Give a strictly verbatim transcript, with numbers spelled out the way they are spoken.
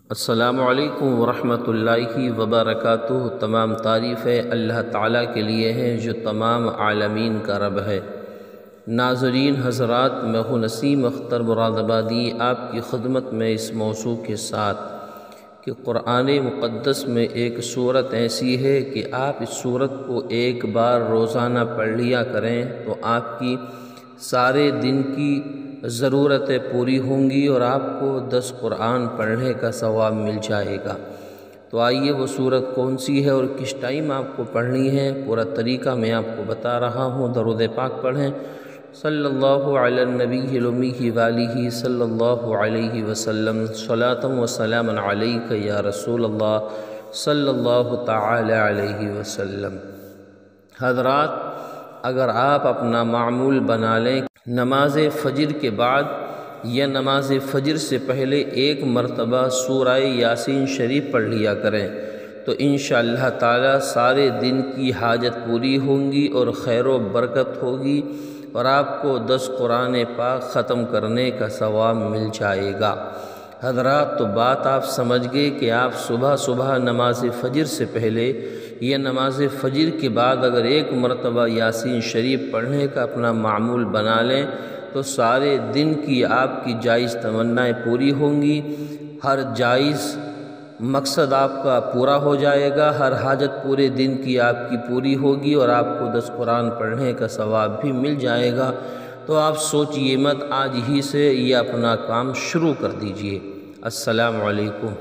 السلام علیکم ورحمۃ اللہ وبرکاتہ۔ تمام تعریفیں اللہ تعالیٰ کے لیے ہیں جو تمام عالمین کا رب ہے۔ ناظرین حضرات، میں ہوں نسیم اختر مراد آبادی آپ کی خدمت میں اس موضوع کے ساتھ کہ قرآن مقدس میں ایک صورت ایسی ہے کہ آپ اس صورت کو ایک بار روزانہ پڑھ لیا کریں تو آپ کی سارے دن کی ضرورتیں پوری ہوں گی اور آپ کو دس قرآن پڑھنے کا ثواب مل جائے گا۔ تو آئیے وہ صورت کون سی ہے اور کس ٹائم آپ کو پڑھنی ہے، پورا طریقہ میں آپ کو بتا رہا ہوں۔ درود پاک پڑھیں صلی اللہ علی النبی الامی والہ صلی اللہ علیہ وسلم، صلاۃ و سلام علیک یا رسول اللہ صلی اللہ تعالی علیہ وسلم۔ حضرات، اگر آپ اپنا معمول بنا لیں نماز فجر کے بعد یا نماز فجر سے پہلے ایک مرتبہ سورہ یاسین شریف پڑھ لیا کریں تو انشاءاللہ تعالی سارے دن کی حاجت پوری ہوں گی اور خیر و برکت ہوگی اور آپ کو دس قرآن پاک ختم کرنے کا ثواب مل جائے گا۔ حضرات، تو بات آپ سمجھ گئے کہ آپ صبح صبح نماز فجر سے پہلے یا نماز فجر کے بعد اگر ایک مرتبہ یاسین شریف پڑھنے کا اپنا معمول بنا لیں تو سارے دن کی آپ کی جائز تمنائیں پوری ہوں گی، ہر جائز مقصد آپ کا پورا ہو جائے گا، ہر حاجت پورے دن کی آپ کی پوری ہوگی اور آپ کو دس قرآن پڑھنے کا ثواب بھی مل جائے گا۔ تو آپ سوچئے مت، آج ہی سے یہ اپنا کام شروع کر دیجئے۔ السلام علیکم۔